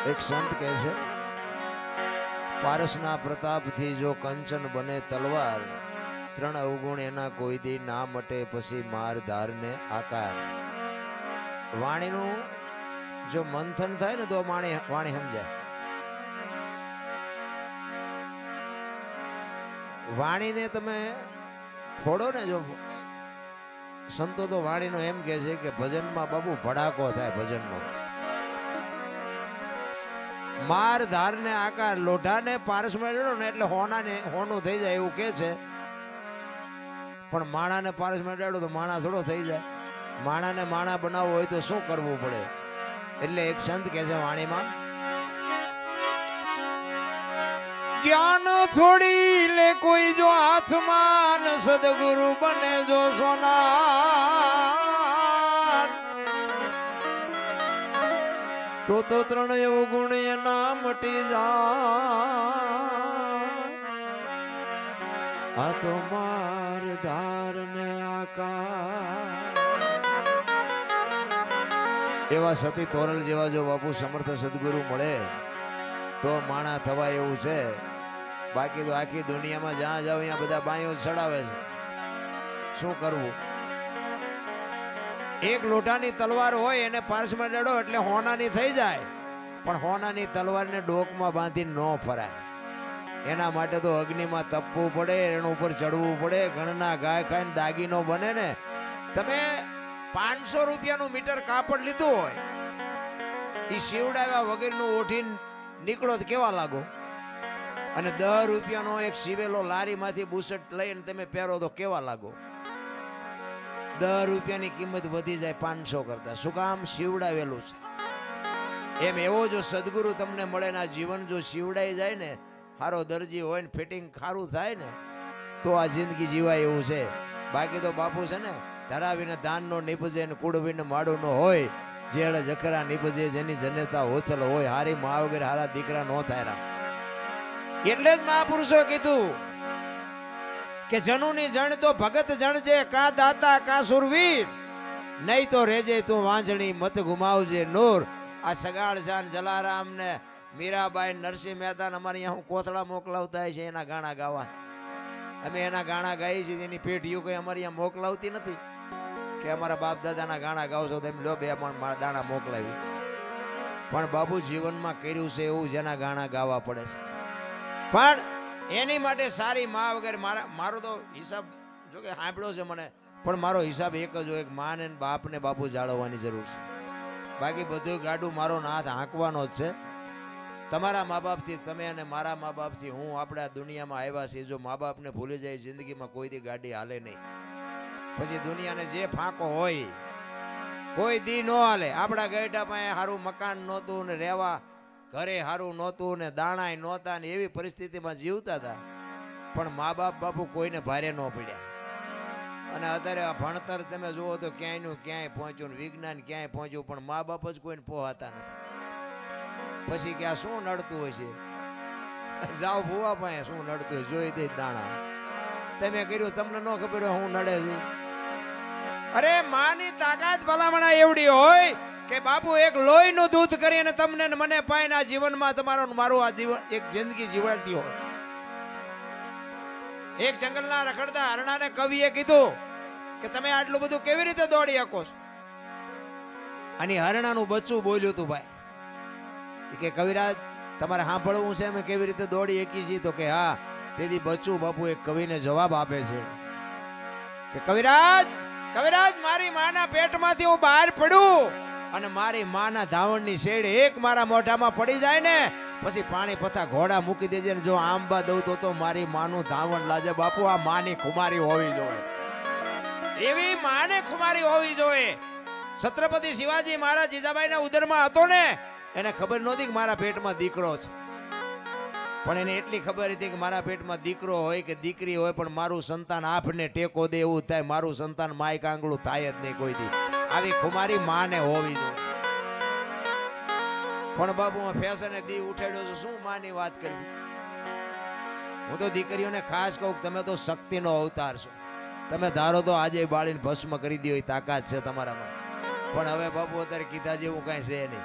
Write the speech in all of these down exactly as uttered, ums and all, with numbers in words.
એક સંત કહે છે, પારસના પ્રતાપથી જો કંચન બને તલવાર, ત્રણ અવગુણ એના કોઈ દી ના મટે પછી માર ધારને આકાર. વાણીનું જો મંથન થાય ને તો વાણી વાણી સમજાય. વાણીને તમે ફોડો ને, જો સંતો તો વાણીનો એમ કહે છે કે ભજનમાં બાબુ ભડાકો થાય. ભજનનો માર ધારને આકાર. લોઢાને પારસમાં રેડો ને એટલે હોનાને હોનું થઈ જાય એવું કે છે, પણ માણાને પારસમાં રેડો તો માણા થોડો થઈ જાય. માણાને માણા બનાવવો હોય તો શું કરવું પડે? એટલે એક સંત કહે છે વાણીમાં, જ્ઞાન થોડી લે કોઈ જો હાથમાં, સદગુરુ બને જો સોનાર, તો તો ત્રણ એવું ગુણ એના મટી જાય. આ તો માર ધાર ને આકાર. એવા સતી તોરલ જેવા જો બાપુ સમર્થ સદગુરુ મળે તો માણા થવાય એવું છે. બાકી તો આખી દુનિયામાં જ્યાં જાવ ત્યાં બધા બાયો ચડાવે છે. શું કરવું? એક લોટાની તલવાર હોય એને પારસમાં ડડો એટલે હોનાની થઈ જાય, પણ હોનાની તલવારને ડોકમાં બાંધી ન ફરાય. એના માટે તો અગ્નિમાં તપવું પડે, એના ઉપર ચડવું પડે. ઘણના ગાય ખાઈને દાગીનો બને ને. તમે પાંચસો રૂપિયાનું મીટર કાપડ લીધું હોય, એ શિવડાવ્યા વગરનું ઓઠીને નીકળો તો કેવા લાગો? અને દસ રૂપિયાનો એક સીવેલો લારીમાંથી બુશર્ટ લઈને તમે પહેરો તો કેવા લાગો? દસ રૂપિયાની કિંમત વધી જાય પાંચસો કરતા. શું કામ? શિવડાવેલું છે. એમ એવો જો સદગુરુ તમને મળે ને, આ જીવન જો શિવડાઈ જાય ને, સારો દરજી હોય ને, ફિટિંગ ખારું થાય ને, તો આ જિંદગી જીવાય એવું છે. બાકી તો બાપુ છે ને, ધરાવીને ધાન નો નીપજે ને કુડવીને માડું નો હોય, જેડે જખરા નીપજે જેની જનેતા હોચલ હોય, હારી મા વગર હારા દીકરા નો થાય. એટલે જ મહાપુરુષો કીધું કે જનુની જણ તો ભગત જણજે, કા દાતા કા સુરવીર, નહીં તો રેજે તું વાંજણી મત ગુમાવજે નૂર. આ સગાળ શાન જલારામ ને મીરાબાઈ નરસિંહ મહેતા અમારે અહીંયા હું કોથળા મોકલાવતા છે એના ગાણા ગાવા. અમે એના ગાણા ગાઈએ છીએ, એની પેઢીઓ કઈ અમારે અહીંયા મોકલાવતી નથી કે અમારા બાપ દાદાના ગાણા ગાવશો તો એમ લો બે મારા દાણા મોકલાવી. પણ બાપુ જીવનમાં કર્યું છે એવું જેના ગાણા ગાવા પડે છે. પણ એની માટે સારી મા વગર મારા મારો તો હિસાબ જો કે સાંભળ્યો છે મને, પણ મારો હિસાબ એક જ હોય, મા ને બાપ ને બાપુ જાળવવાની જરૂર છે. બાકી બધું ગાડું મારો હાથ હાંકવાનો જ છે. તમારા મા બાપથી તમે અને મારા મા બાપથી હું આપણે આ દુનિયામાં આવ્યા છીએ. જો મા બાપને ભૂલી જાય જિંદગીમાં કોઈ દી ગાડી હાલે નહીં. પછી દુનિયાને જે ફાંકો હોય કોઈ દી ન હાલે. આપણા ગઈઢા પાસે સારું મકાન નહોતું ને રહેવા ઘરે સારું નહોતું ને દાણાય નહોતા ને એવી પરિસ્થિતિમાં જીવતા હતા, પણ મા બાપ બાપુ કોઈને ભારે ન પડ્યા. અને અત્યારે આ ભણતર તમે જુઓ તો ક્યાંયનું ક્યાંય પહોંચ્યું ને વિજ્ઞાન ક્યાંય પહોંચ્યું, પણ મા બાપ જ કોઈને પહોંચતા નથી. પછી કે આ શું નડતું હોય છે? જાઓ ભૂવા પાસે શું નડતું હોય જોઈ દે દાણા. તમે કર્યું તમને ન ખબર હોય હું નડે છે? અરે માની તાકાત ભલામણા એવડી હોય કે બાપુ એક લોહીનું દૂધ કરીને તમને મને પાઈને આ જીવનમાં તમારો મારું આ જીવન એક જિંદગી જીવાડતી હોય. એક જંગલના રખડતા હરણાને કવિએ કીધું કે તમે આટલું બધું કેવી રીતે દોડી શકો છો? અને હરણાનું બચ્ચું બોલ્યું તું ભાઈ કે કવિરાજ તમારે સાંભળવું છે અમે કેવી રીતે દોડી શકી છીએ? તો કે હા. તેથી બચ્ચું બાપુ એક કવિને જવાબ આપે છે કે કવિરાજ કવિરાજ મારી માના પેટમાંથી હું બહાર પડું અને મારી માના ધાવણની શેડ એક મારા મોઢામાં પડી જાય ને, પછી પાણી પથા ઘોડા મૂકી દેજે ને જો આંબા દઉં તો તો મારી માનું ધાવણ લાજે. બાપુ આ માની ખુમારી હોવી જોઈએ, એવી માને ખુમારી હોવી જોઈએ. છત્રપતિ શિવાજી મહારાજ જીજાબાઈના ઉદરમાં હતો ને, એને ખબર નહોતી કે મારા પેટમાં દીકરો છે, પણ એને એટલી ખબર હતી કે મારા પેટમાં દીકરો હોય કે દીકરી હોય, પણ મારું સંતાન આપને ટેકો દે એવું થાય, મારું સંતાન માય કાંગળું થાય જ નહીં કોઈ દી. આવી ખુમારી માને હોવી જોઈએ. પણ બાબુ હું ફેશને દી ઉઠાડ્યો છું, શું માની વાત કરવી? હું તો દીકરીઓને ખાસ કહું તમે તો શક્તિનો અવતાર છો. તમે ધારો તો આજે બાળીને ભસ્મ કરી દો એ તાકાત છે તમારામાં, પણ હવે બાપુ અત્યારે કીધા જેવું કાંઈ છે નહીં.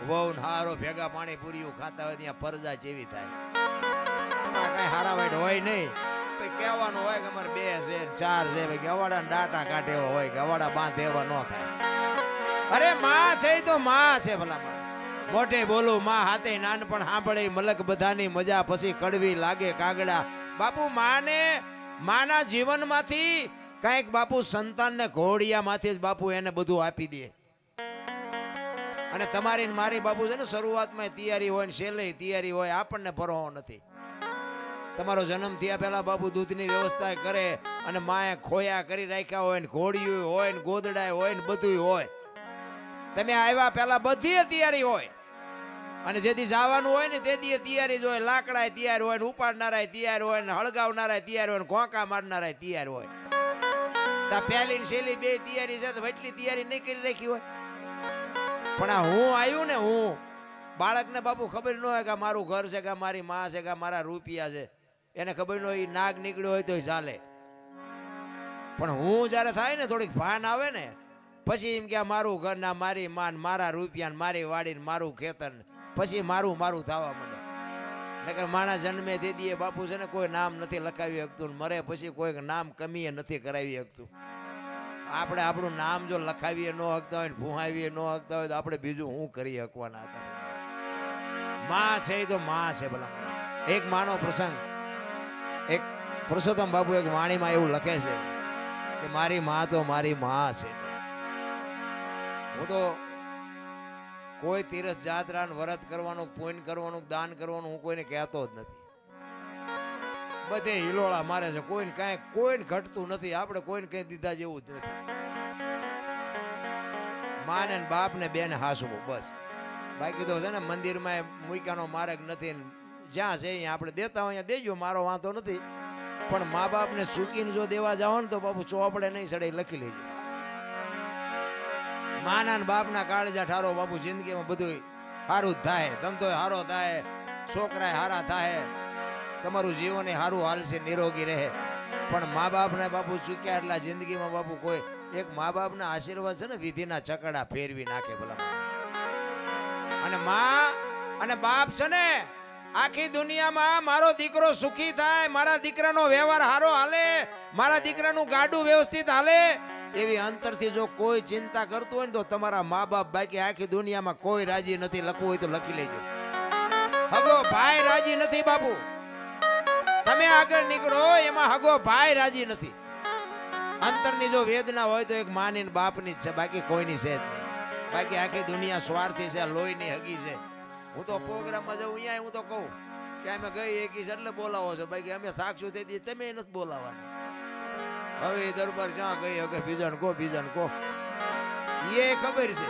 વહુ ને હારો ભેગા પાણી પૂરીયું ખાતા હોય ત્યાં પરજા જેવી થાય. એમાં કઈ હારા વાઈટ હોય નહીં. કહેવાનું હોય કે અમારે બે છે ચાર છે ભાઈ ગવાડા ડાટા કાઢે એવા હોય ગવાડા બાંધે એવા ન થાય. અરે માં છે તો માં છે ભલા માં. મોઢે બોલું માં હાથે નાનપણ સાંભળે મલક બધાની મજા પછી કડવી લાગે કાગડા. બાપુ માને માના જીવનમાંથી કઈક બાપુ સંતાનને ઘોડિયામાંથી જ બાપુ એને બધું આપી દે. અને તમારી ને મારી બાપુ છે ને શરૂઆતમાં તૈયારી હોય ને છેલ્લે તૈયારી હોય આપણને પરવો નથી. તમારો જન્મ થયા પહેલા બાપુ દૂધની વ્યવસ્થા કરે અને માએ ખોયા કરી રાખ્યા હોય ને ઘોડિયું હોય ને ગોદડાય હોય ને બધું હોય. તમે આવ્યા પહેલા બધી તૈયારી હોય અને જેથી જવાનું હોય ને તેથી તૈયારી જ હોય. લાકડા તૈયાર હોય ને ઉપાડનારા તૈયાર હોય ને હળગાવનારા તૈયાર હોય ને ઘોંકા મારનારા તૈયાર હોય. તા પહેલી ને છેલ્લી બે તૈયારી છે તો એટલી તૈયારી નહીં કરી રાખી હોય. પણ આ હું આવ્યું ને હું બાળકને બાપુ ખબર ન હોય કે મારું ઘર છે કે મારી માં છે કે મારા રૂપિયા છે. એને ખબર ન હોય નાગ નીકળ્યો હોય તો ચાલે. પણ હું જયારે થાય ને થોડીક ભાન આવે ને પછી એમ કે મારું ઘર ના મારી માન મારા રૂપિયા મારી વાડી મારું ખેતર પછી મારું મારું થવા માંડે. નકર માણા જન્મે દે દીએ બાપુ છે ને કોઈ નામ નથી લખાવી શકતું. મરે પછી કોઈ નામ કમીએ નથી કરાવી શકતું. આપણે આપણું નામ જો લખાવીએ ન હકતા હોય ને ભૂહાવીએ ન હકતા હોય તો આપણે બીજું શું કરી શકવાના હતા. માં છે એ તો માં છે ભલા. એક માનો પ્રસંગ એક પુરુષોત્તમ બાપુ એક વાણીમાં એવું લખે છે કે મારી માં તો મારી માં છે. હું તો કોઈ તીરથ જાત્રા વ્રત કરવાનું પુણ્ય કરવાનું દાન કરવાનું હું કોઈને કહેતો જ નથી. બધે હિલોળા મારે છે. કોઈને કાંઈ કોઈને ઘટતું નથી. આપણે કોઈને કઈ દીધા જેવું જ નથી. માને ને બાપ ને બેન હાસવું બસ. બાકી તો છે ને મંદિરમાં મૂક્યાનો માર્ગ નથી. જ્યાં છે અહીંયા આપણે દેતા હોય દેજો મારો વાંધો નથી. પણ મા બાપને ચૂકીને જો દેવા જાઓ ને તો બાપુ ચોપડે નહીં સડે લખી લેજો. માના ને બાપના કાળજા ઠારો બાપુ જિંદગીમાં બધું સારું જ થાય. ધંધો સારો થાય, છોકરા સારા થાય, તમારું જીવન સારું હાલશે, નિરોગી રહે. પણ મા બાપને બાપુ ચૂક્યા એટલા જિંદગીમાં બાપુ કોઈ એક મા બાપના આશીર્વાદ છે ને વિધિના ચકડા ફેરવી નાખે ભલા. અને મા અને બાપ છે ને આખી દુનિયામાં મારો દીકરો સુખી થાય, મારા દીકરાનો વ્યવહાર સારો હાલે, મારા દીકરાનું ગાડું વ્યવસ્થિત હાલે એવી અંતરથી જો કોઈ ચિંતા કરતું હોય ને તો તમારા મા બાપ બાકી આખી દુનિયામાં કોઈ રાજી નથી. લખવું હોય તો લખી લેજો. હગો ભાઈ રાજી નથી બાપુ. તમે આગળ નીકળો એમાં હગો ભાઈ રાજી નથી. અંતરની જો વેદના હોય તો એક માની બાપની જ છે, બાકી કોઈની છે જ નહીં. બાકી આખી દુનિયા સ્વાર્થી છે, લોહીની હગી છે. હું તો પ્રોગ્રામમાં જાઉં અહીંયા હું તો કહું કે અમે ગઈ એકીશ એટલે બોલાવો છો. બાકી અમે થાકશું તેથી તમે નથી બોલાવાના. હવે એ દરબાર જ્યાં ગઈ હવે બીજાને કહો બીજાને કહો એ ખબર છે.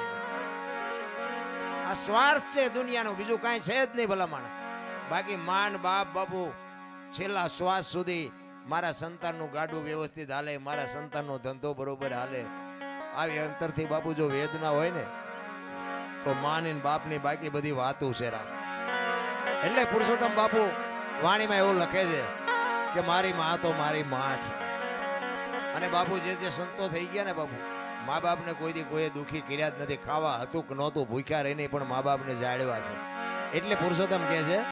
આ સ્વાર્થ છે દુનિયાનું, બીજું કાંઈ છે જ નહીં ભલામણ. બાકી માન બાપ બાપુ છેલ્લા શ્વાસ સુધી મારા સંતાનનું ગાડું વ્યવસ્થિત હાલે, મારા સંતાનનો ધંધો બરોબર હાલે. આવી અંતરથી બાપુ જો વેદના હોય ને તો માની બાપની બાકી બધી વાતો છે રામ. એટલે પુરુષોત્તમ બાપુ વાણીમાં એવું લખે છે કે મારી માં તો મારી માં છે. અને બાપુ જે જે સંતો થઈ ગયા ને બાપુ મા બાપને કોઈ દી કોઈ દુખી કર્યા જ નથી. ખાવા હતું કે નહોતું ભૂખ્યા રહીને પણ મા બાપને જાળવા છે. એટલે પુરુષોત્તમ કહે છે